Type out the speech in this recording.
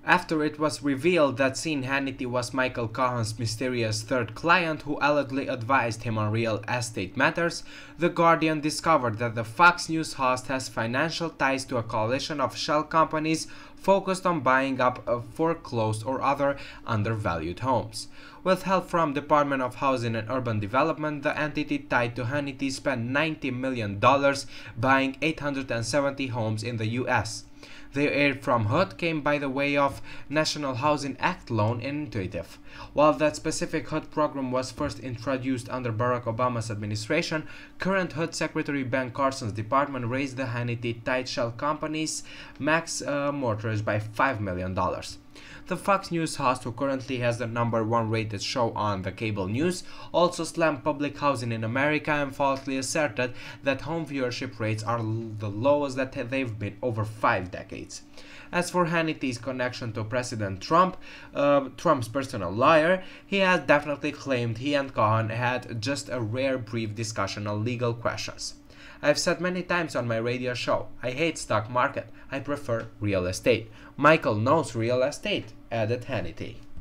After it was revealed that Sean Hannity was Michael Cohen's mysterious third client who allegedly advised him on real estate matters, The Guardian discovered that the Fox News host has financial ties to a coalition of shell companies focused on buying up foreclosed or other undervalued homes. With help from Department of Housing and Urban Development, the entity tied to Hannity spent $90 million buying 870 homes in the U.S. Their aid from HUD came by the way of National Housing Act loan initiative. While that specific HUD program was first introduced under Barack Obama's administration, current HUD Secretary Ben Carson's department raised the Hannity-tied shell company's max mortgage by $5 million. The Fox News host, who currently has the #1 rated show on the cable news, also slammed public housing in America and falsely asserted that home viewership rates are the lowest that they've been over 5 decades. As for Hannity's connection to President Trump, Trump's personal lawyer, he has definitely claimed he and Cohen had just a rare brief discussion on legal questions. I've said many times on my radio show, I hate stock market, I prefer real estate. Michael knows real estate, added Hannity.